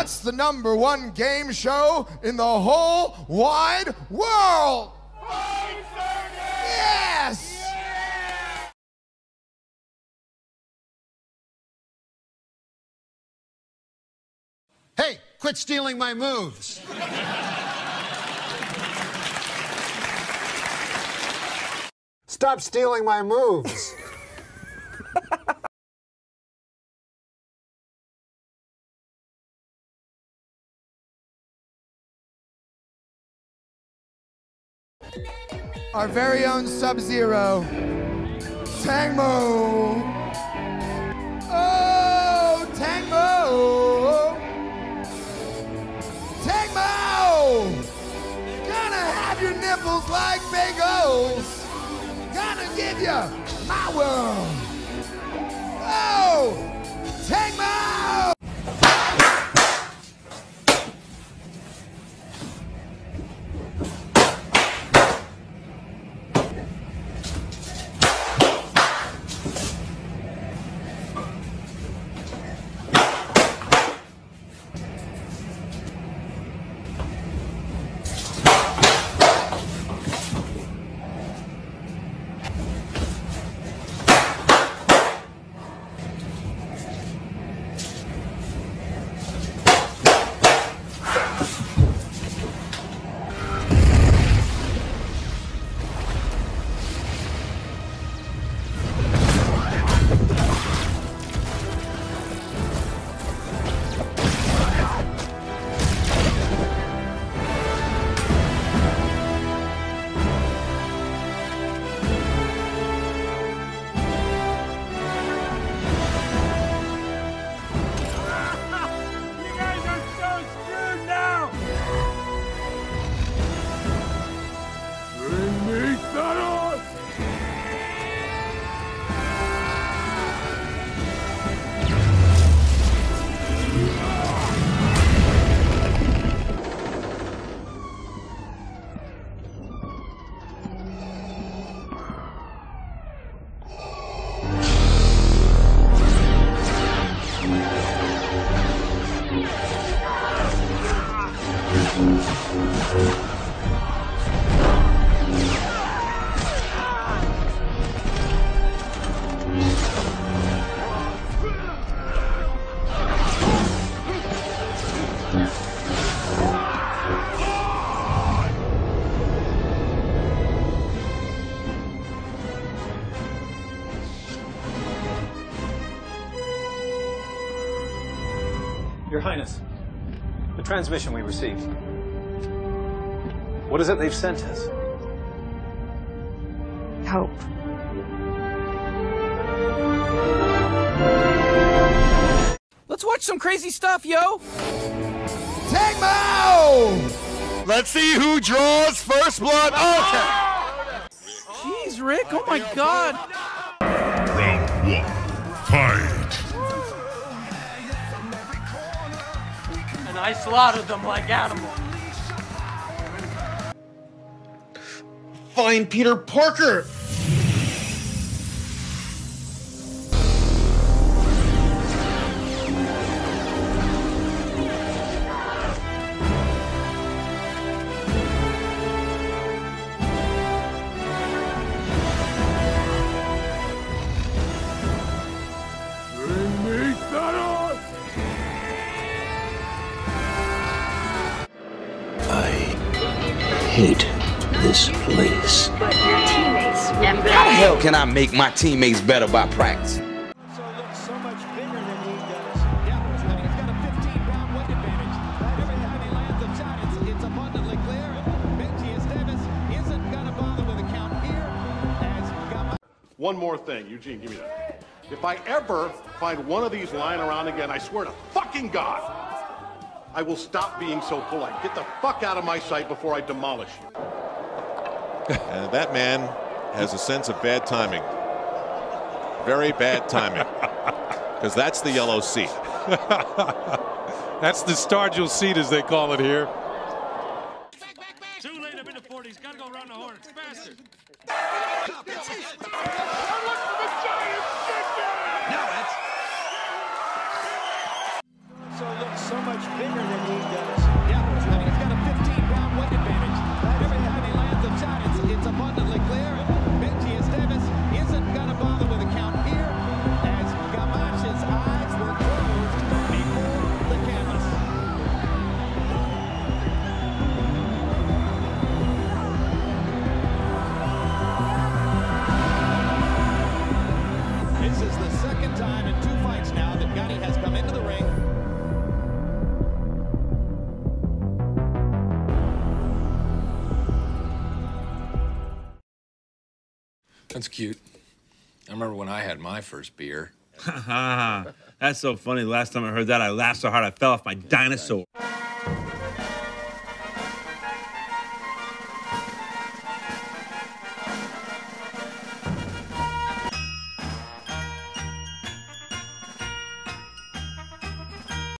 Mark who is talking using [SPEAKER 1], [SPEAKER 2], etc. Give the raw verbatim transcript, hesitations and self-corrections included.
[SPEAKER 1] What's the number one game show in the whole wide world? Yes!
[SPEAKER 2] Hey, quit stealing my moves. Stop stealing my moves.
[SPEAKER 1] Our very own Sub-Zero, Tangmo. Oh, Tangmo. Tangmo! Gonna have your nipples like bagels. Gonna give you my world. Oh, Tangmo!
[SPEAKER 3] Your Highness, the transmission we received. What is it they've sent us?
[SPEAKER 4] Hope.
[SPEAKER 5] Let's watch some crazy stuff, yo!
[SPEAKER 1] Tangmo!
[SPEAKER 6] Let's see who draws first blood. Okay.
[SPEAKER 5] Jeez, Rick, oh my god!
[SPEAKER 7] Round one, fight!
[SPEAKER 5] And I slaughtered them like animals.
[SPEAKER 6] Find Peter Parker!
[SPEAKER 8] Hate this place.
[SPEAKER 9] But your teammates will be
[SPEAKER 8] How the hell can I make my teammates better by practicing?
[SPEAKER 10] So looks so much bigger than he does. Yeah, he's got a fifteen pound weight advantage. Every time he lands a shot, it's, it's abundantly clear. And Benji Esteves isn't going to bother with a count here. As got
[SPEAKER 11] One more thing, Eugene, give me that. If I ever find one of these lying around again, I swear to fucking God, I will stop being so polite. Get the fuck out of my sight before I demolish you.
[SPEAKER 12] And that man has a sense of bad timing. Very bad timing. Because that's the yellow seat.
[SPEAKER 13] That's the Stargill seat, as they call it here.
[SPEAKER 14] Too late up in the forties. Gotta go around the horns. Faster.
[SPEAKER 10] So looks so much much bigger than he does. Yeah, I mean, he's got a fifteen pound weight advantage. Every time he lands upside, it's, it's abundantly clear. Benji Esteves isn't going to bother with a count here, as Gamash's eyes were closed before the canvas. This is the second time in two fights now that Gatti has come into the ring.
[SPEAKER 4] That's cute. I remember when I had my first beer.
[SPEAKER 9] That's so funny. The last time I heard that, I laughed so hard I fell off my dinosaur.